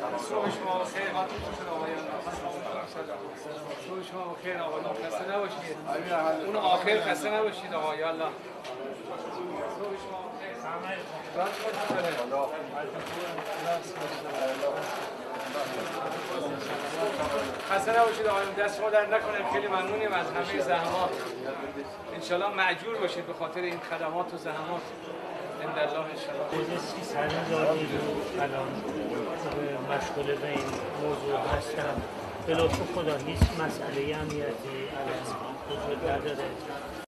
صبح شما بخیر. حالتون چطور آقایان؟ صبح شما بخیر آقایان. خسته نباشید. اون آخر خسته نباشید آقا. یا الله. صبح شما بخیر. خسته نباشید آقایان. دست شما در نکنه. خیلی ممنونیم از همه زحمات. انشالله معجور باشید به خاطر این خدمات و زحمات. الله انشالله. حدود 300,000 رو الان مشغول به این موضوع هستم. به لطف خدا هیچ مسئله امنیتی الان وجود نداره.